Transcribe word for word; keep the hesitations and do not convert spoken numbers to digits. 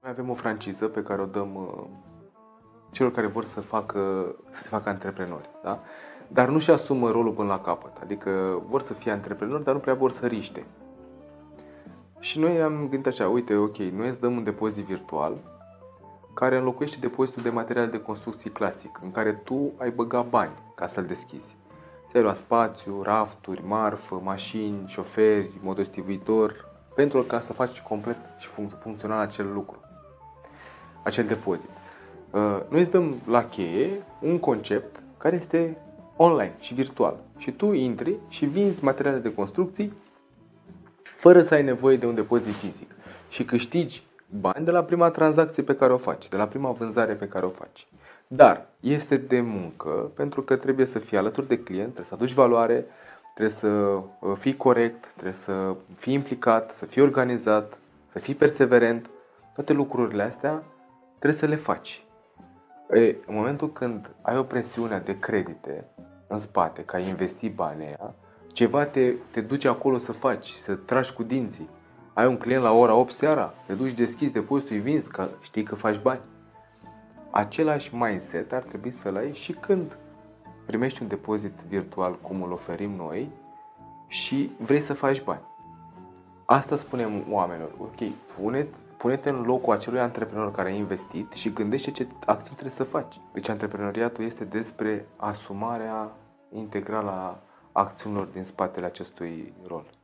Avem o franciză pe care o dăm uh, celor care vor să facă să se facă antreprenori, da? Dar nu-și asumă rolul până la capăt. Adică vor să fie antreprenori, dar nu prea vor să riște. Și noi am gândit așa, uite, ok, noi îți dăm un depozit virtual care înlocuiește depozitul de materiale de construcții clasic, în care tu ai băga bani ca să-l deschizi. Ți-ai luat spațiu, rafturi, marfă, mașini, șoferi, motostivuitor, pentru ca să faci complet și func- funcțional acel lucru, acel depozit. Noi îți dăm la cheie un concept care este online și virtual. Și tu intri și vinzi materiale de construcții fără să ai nevoie de un depozit fizic. Și câștigi bani de la prima tranzacție pe care o faci, de la prima vânzare pe care o faci. Dar este de muncă pentru că trebuie să fii alături de client, trebuie să aduci valoare, trebuie să fii corect, trebuie să fii implicat, să fii organizat, să fii perseverent. Toate lucrurile astea trebuie să le faci. E, în momentul când ai o presiune de credite în spate, că ai investit banii aia, ceva te, te duce acolo să faci, să tragi cu dinții. Ai un client la ora opt seara, te duci, deschizi depozitul, îi vinzi, că știi că faci bani. Același mindset ar trebui să-l ai și când primești un depozit virtual cum îl oferim noi și vrei să faci bani. Asta spunem oamenilor, ok, pune-te, pune-te în locul acelui antreprenor care a investit și gândește ce acțiuni trebuie să faci. Deci antreprenoriatul este despre asumarea integrală a acțiunilor din spatele acestui rol.